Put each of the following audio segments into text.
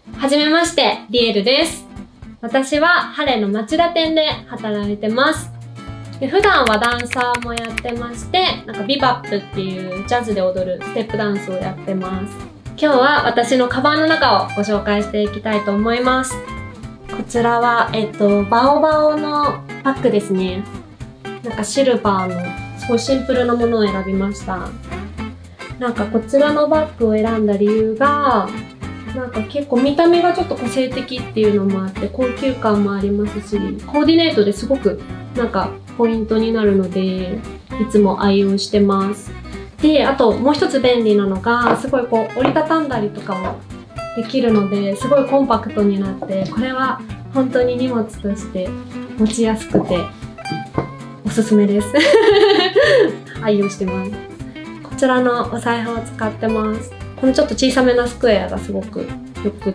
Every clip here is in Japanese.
はじめまして、リエルです。私はハレの町田店で働いてます。で普段はダンサーもやってまして、ビバップっていうジャズで踊るステップダンスをやってます。今日は私のカバンの中をご紹介していきたいと思います。こちらは、バオバオのバッグですね。シルバーのすごいシンプルなものを選びました。こちらのバッグを選んだ理由が、結構見た目がちょっと個性的っていうのもあって高級感もありますし、コーディネートですごくポイントになるので、いつも愛用してます。で、あともう一つ便利なのが、すごい折りたたんだりとかもできるので、すごいコンパクトになって、これは本当に荷物として持ちやすくておすすめです。愛用してます。こちらのお財布を使ってます。このちょっと小さめなスクエアがすごくよくって、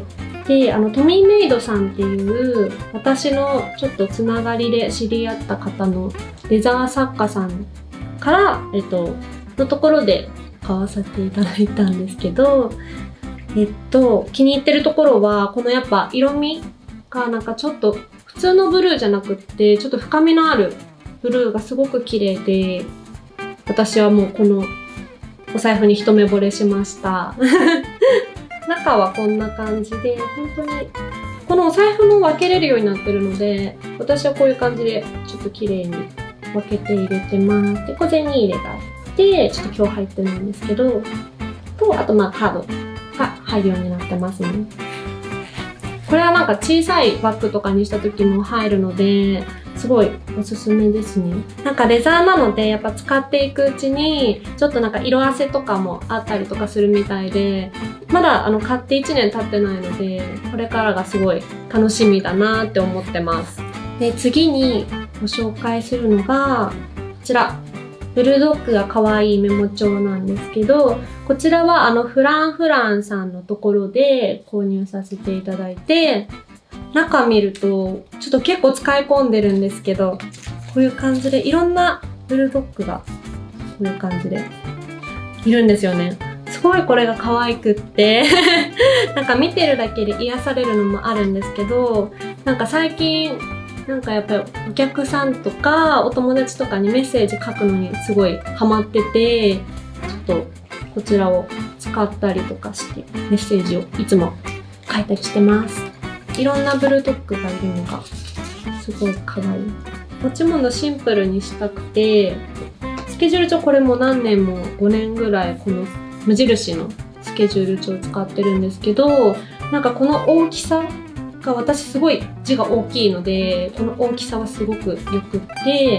で、トミーメイドさんっていう私のちょっとつながりで知り合った方のレザー作家さんから、のところで買わせていただいたんですけど、気に入ってるところは、このやっぱ色味がちょっと普通のブルーじゃなくって、ちょっと深みのあるブルーがすごく綺麗で、私はもうこのお財布に一目惚れしました。中はこんな感じで、本当にこのお財布も分けれるようになってるので、私はこういう感じでちょっと綺麗に分けて入れてます。で、小銭入れがあって、ちょっと今日入ってないんですけど、あとカードが入るようになってますね。これは小さいバッグとかにした時も入るので、すごいおすすめですね。レザーなのでやっぱ使っていくうちにちょっと色あせとかもあったりとかするみたいで、まだ買って1年経ってないので、これからがすごい楽しみだなって思ってます。で、次にご紹介するのがこちら、ブルドッグが可愛いメモ帳なんですけど、こちらはフランフランさんのところで購入させていただいて、中見るとちょっと結構使い込んでるんですけど、こういう感じでいろんなブルドッグがこういう感じでいるんですよね。すごいこれが可愛くって見てるだけで癒されるのもあるんですけど、最近やっぱりお客さんとかお友達とかにメッセージ書くのにすごいハマってて、ちょっとこちらを使ったりとかしてメッセージをいつも書いたりしてます。いろんなブルドッグがいるのがすごい可愛い。持ち物シンプルにしたくて、スケジュール帳これも何年も5年ぐらいこの無印のスケジュール帳を使ってるんですけど、この大きさが私すごい字が大きいので、この大きさはすごくよくって、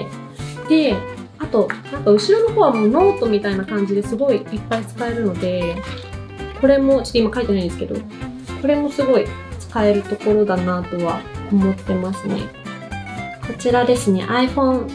で、あと後ろの方はもうノートみたいな感じですごいいっぱい使えるので、これもちょっと今書いてないんですけど、これもすごい使えるところだなとは思ってますね。こちらですね、iPhone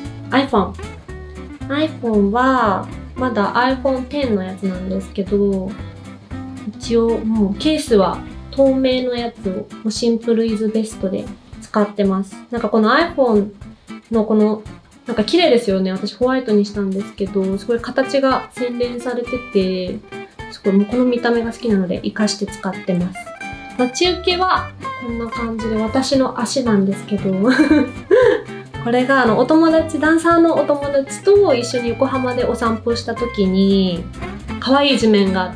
はまだ iPhone X のやつなんですけど、一応もうケースは透明のやつをシンプルイズベストで使ってます。この iPhone のこの綺麗ですよね。私ホワイトにしたんですけど、すごい形が洗練されてて、すごいもうこの見た目が好きなので活かして使ってます。待ち受けはこんな感じで、私の足なんですけどこれがお友達、ダンサーのお友達と一緒に横浜でお散歩した時に、可愛い地面があって、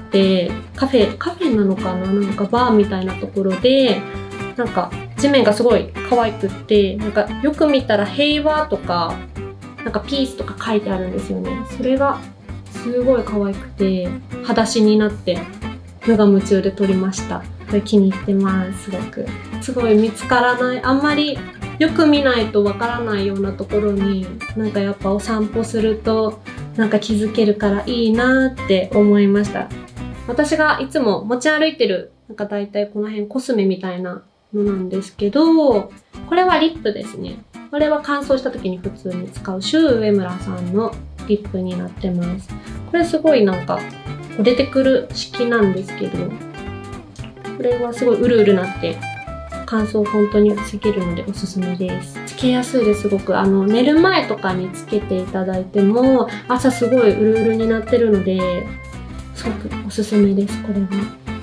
カフェなのかな、バーみたいなところで、地面がすごい可愛くって、よく見たら平和とかピースとか書いてあるんですよね。それがすごい可愛くて、裸足になって無我夢中で撮りました。これ気に入ってます。すごい見つからない、あんまりよく見ないとわからないようなところにやっぱお散歩すると気づけるからいいなって思いました。私がいつも持ち歩いてるだいたいこの辺コスメみたいなのなんですけど、これはリップですね。これは乾燥した時に普通に使うシュウ上村さんのリップになってます。これすごい出てくる式なんですけど、これはすごいうるうるなって乾燥本当に防げるのでおすすめです。つけやすいです。すごく寝る前とかにつけていただいても朝すごいうるうるになってるので、すごくおすすめです。これは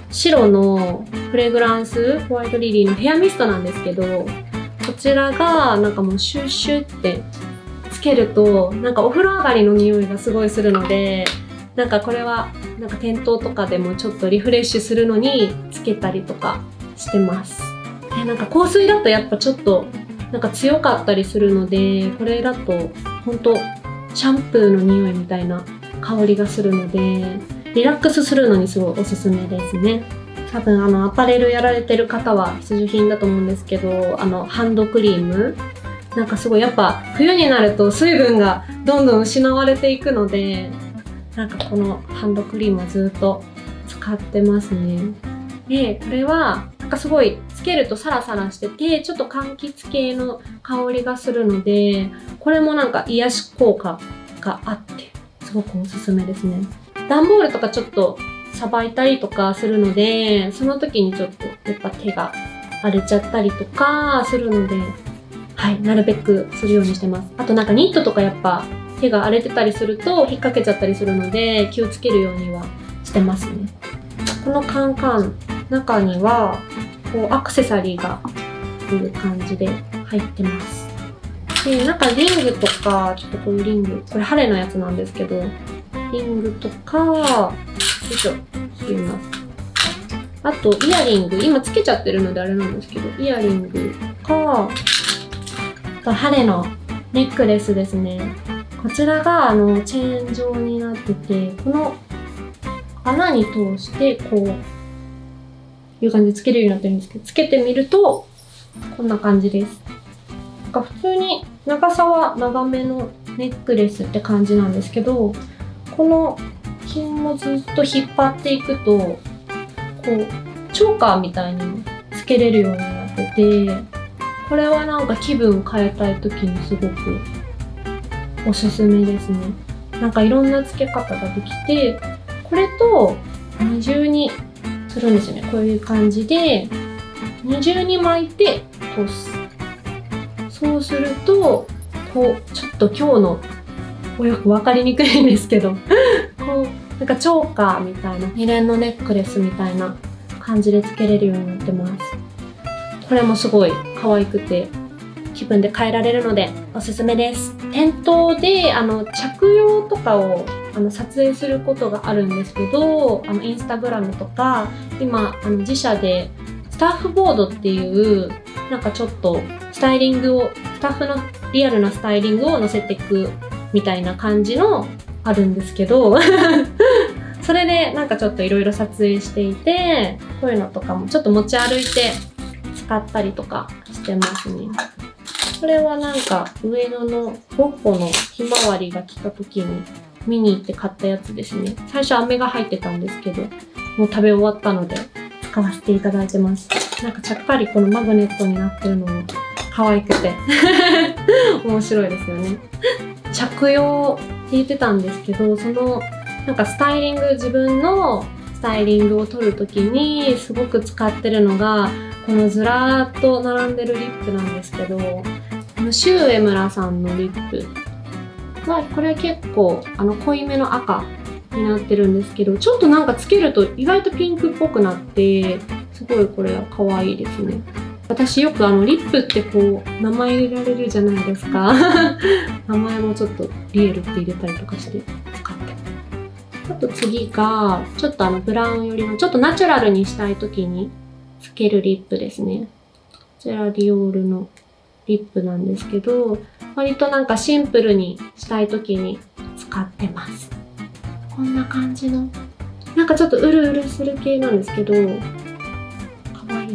白のフレグランスホワイトリリーのヘアミストなんですけど、こちらがなんかもうシュッシュってつけるとなんかお風呂上がりの匂いがすごいするので、なんかこれはなんか店頭とかでもちょっとリフレッシュするのにつけたりとかしてます。でなんか香水だとやっぱちょっとなんか強かったりするので、これだとほんとシャンプーの匂いみたいな香りがするので、リラックスするのにすごいおすすめですね。多分アパレルやられてる方は必需品だと思うんですけど、ハンドクリームなんかすごいやっぱ冬になると水分がどんどん失われていくので、なんかこのハンドクリームはずっと使ってますね。でこれはなんかすごいつけるとサラサラしてて、ちょっと柑橘系の香りがするので、これもなんか癒し効果があってすごくおすすめですね。段ボールとかちょっとさばいたりとかするので、その時にちょっとやっぱ手が荒れちゃったりとかするので、はい、なるべくするようにしてます。あとなんかニットとかやっぱ手が荒れてたりすると引っ掛けちゃったりするので、気をつけるようにはしてますね。このカンカン中にはこうアクセサリーがこういう感じで入ってます。でなんかリングとか、ちょっとこういうリング、これハレのやつなんですけど、リングとか、よいしょ、切ります。あとイヤリング、今つけちゃってるのであれなんですけど、イヤリングか、あとハレのネックレスですね。こちらがチェーン状になってて、この穴に通してこういう感じでつけれるようになってるんですけど、つけてみるとこんな感じです。なんか普通に長さは長めのネックレスって感じなんですけど、この紐をずっと引っ張っていくとこうチョーカーみたいにもつけれるようになってて、これはなんか気分変えたい時にすごくおすすめですね。なんかいろんな付け方ができて、これと二重にするんですよね。こういう感じで二重に巻いて通す。そうするとこうちょっと今日のよく分かりにくいんですけどこうなんかチョーカーみたいな、二連のネックレスみたいな感じでつけれるようになってます。これもすごい可愛くて気分で変えられるのでおすすめです。店頭で着用とかを撮影することがあるんですけど、インスタグラムとか今自社でスタッフボードっていうなんかちょっとスタイリングを、スタッフのリアルなスタイリングを載せていくみたいな感じのあるんですけどそれでなんかちょっといろいろ撮影していて、こういうのとかもちょっと持ち歩いて使ったりとかしてますね。これはなんか上野のゴッホのひまわりが来た時に見に行って買ったやつですね。最初飴が入ってたんですけど、もう食べ終わったので使わせていただいてます。なんかちゃっかりこのマグネットになってるのも可愛くて面白いですよね。着用って言ってたんですけど、そのなんかスタイリング、自分のスタイリングを撮るときにすごく使ってるのがこのずらーっと並んでるリップなんですけど、シュウエムラさんのリップはこれ結構濃いめの赤になってるんですけど、ちょっとなんかつけると意外とピンクっぽくなってすごいこれは可愛いですね。私よくリップってこう名前入れられるじゃないですか名前もちょっとリエルって入れたりとかして使って、あと次がちょっとブラウン寄りのちょっとナチュラルにしたい時につけるリップですね。こちらディオールのリップなんですけど、割となんかシンプルにしたい時に使ってます。こんな感じのなんかちょっとうるうるする系なんですけど可愛い。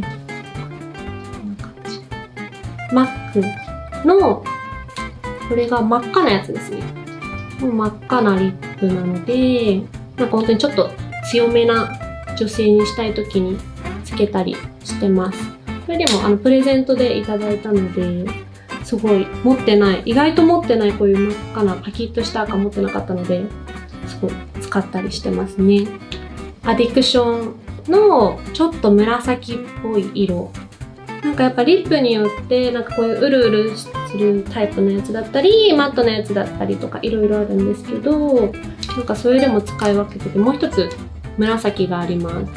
マックのこれが真っ赤なやつですね。もう真っ赤なリップなので、なんか本当にちょっと強めな女性にしたい時につけたりしてます。これでもプレゼントでいただいたので、すごい持ってない、意外と持ってないこういう真っ赤なパキッとした赤持ってなかったので、すごい使ったりしてますね。アディクションのちょっと紫っぽい色。なんかやっぱリップによってなんかこういううるうるするタイプのやつだったりマットのやつだったりとかいろいろあるんですけど、なんかそれでも使い分けてて、もう一つ紫があります。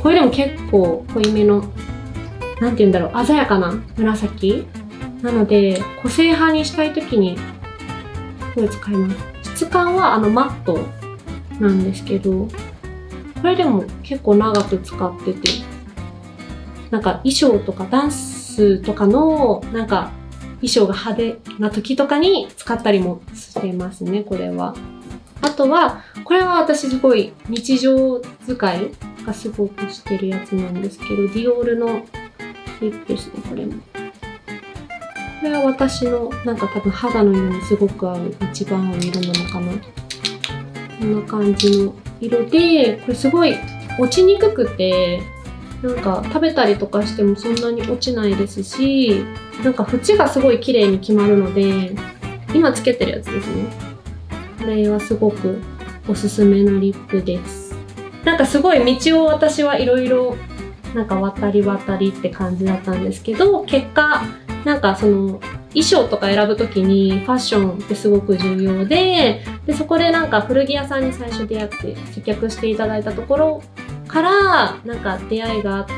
これでも結構濃いめの、なんて言うんだろう、鮮やかな紫なので、個性派にしたいときにこれ使います。質感はマットなんですけど、これでも結構長く使ってて、なんか衣装とかダンスとかのなんか衣装が派手な時とかに使ったりもしてますね、これは。あとは、これは私すごい日常使いがすごくしてるやつなんですけど、ディオールのリップですね、これも。これは私のなんか多分肌の色にすごく合う、一番合う色なのかな。こんな感じの色で、これすごい落ちにくくて、なんか食べたりとかしてもそんなに落ちないですし、なんか縁がすごい綺麗に決まるので、今つけてるやつですね。これはすごくおすすめのリップです。なんかすごい道を私はいろいろなんか渡りって感じだったんですけど、結果なんかその衣装とか選ぶときにファッションってすごく重要で、そこでなんか古着屋さんに最初出会って接客していただいたところからなんか出会いがあって、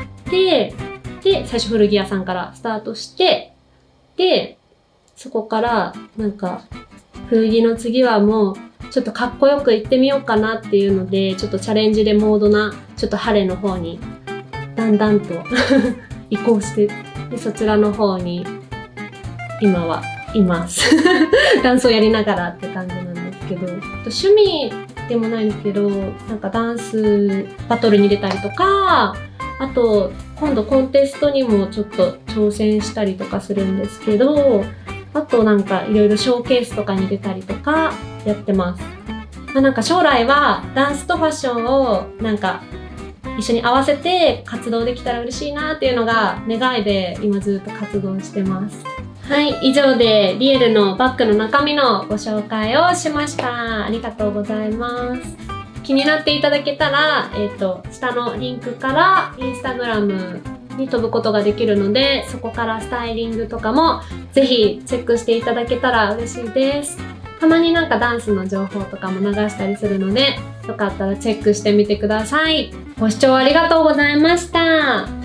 で、最初古着屋さんからスタートして、で、そこからなんか古着の次はもうちょっとかっこよく行ってみようかなっていうので、ちょっとチャレンジでモードなちょっと晴れの方にだんだんと移行して、でそちらの方に今はいますダンスをやりながらって感じなんですけど、趣味でもないんですけど、なんかダンスバトルに出たりとか、あと今度コンテストにもちょっと挑戦したりとかするんですけど、あとなんかいろいろショーケースとかに出たりとかやってます。なんか将来はダンスとファッションをなんか一緒に合わせて活動できたら嬉しいなっていうのが願いで今ずっと活動してます。はい、以上でリエルのバッグの中身のご紹介をしました。ありがとうございます。気になっていただけたら、下のリンクからインスタグラムに飛ぶことができるので、そこからスタイリングとかもぜひチェックしていただけたら嬉しいです。たまになんかダンスの情報とかも流したりするので、よかったらチェックしてみてください。ご視聴ありがとうございました。